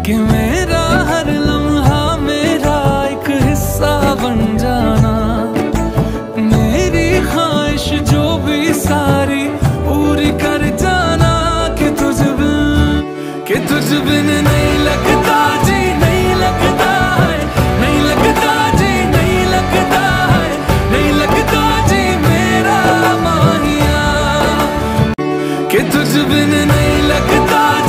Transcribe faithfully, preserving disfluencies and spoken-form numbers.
कि मेरा हर लम्हा मेरा एक हिस्सा बन जाना। मेरी ख्वाहिश जो भी सारी पूरी कर जाना। कि तुझ बिन कि तुझ बिन नहीं लगता जी, नहीं लगता है, नहीं लगता जी, नहीं लगता है, नहीं लगता जी मेरा माहिया। कि तुझ बिन नहीं लगता